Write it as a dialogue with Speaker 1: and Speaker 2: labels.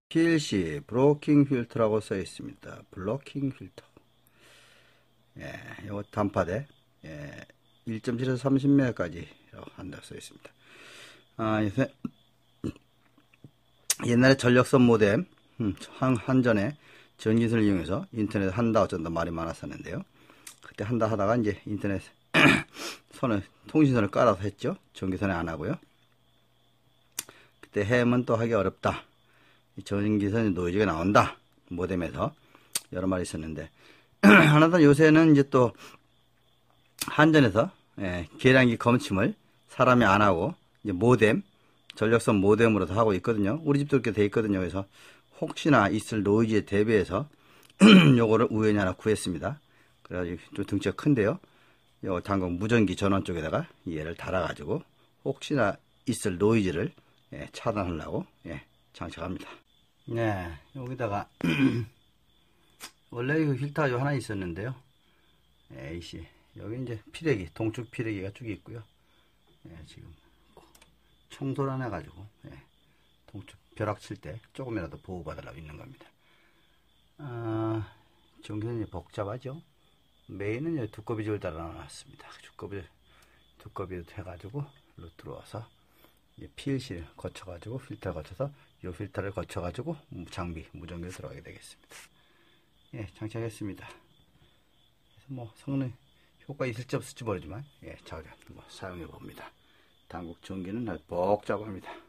Speaker 1: PLC 브로킹 필터라고 써 있습니다. 블로킹 필터. 예, 이거 단파대 1.7에서 30매까지 한다고 써 있습니다. 요새 옛날에 전력선 모뎀 한전에 전기선을 이용해서 인터넷 한다 어쩐다 말이 많았었는데요. 그때 한다 하다가 이제 인터넷 통신선을 깔아서 했죠. 전기선에 안 하고요. 그때 햄은 또 하기 어렵다. 전기선이 노이즈가 나온다. 모뎀에서 여러 말이 있었는데 하나도 요새는 이제 또 한전에서 계량기 검침을 사람이 안 하고 이제 모뎀 전력선 모뎀으로도 하고 있거든요. 우리 집도 그렇게 돼 있거든요. 그래서 혹시나 있을 노이즈에 대비해서 요거를 우연히 하나 구했습니다. 그래가지고 좀 등치가 큰데요. 요 당국 무전기 전원 쪽에다가 얘를 달아가지고 혹시나 있을 노이즈를 차단하려고 장착합니다. 네, 여기다가 원래 이 필터가 하나 있었는데요. AC 여기 이제 피레기 동축 피레기가 쭉 있고요. 지금 청소를 안 해가지고 동축 벼락 칠 때 조금이라도 보호받으려고 있는 겁니다. 전기는 복잡하죠. 메인은 두꺼비 줄 달아놨습니다. 두꺼비를 해가지고 루트로 와서 PLC를 거쳐가지고 필터를 거쳐서 이 필터를 거쳐가지고 장비 무전기를 들어가게 되겠습니다. 장착했습니다. 그래서 뭐 성능 효과 있을지 없을지 모르지만 잘 사용해 봅니다. 당국 전기는 아주 복잡합니다.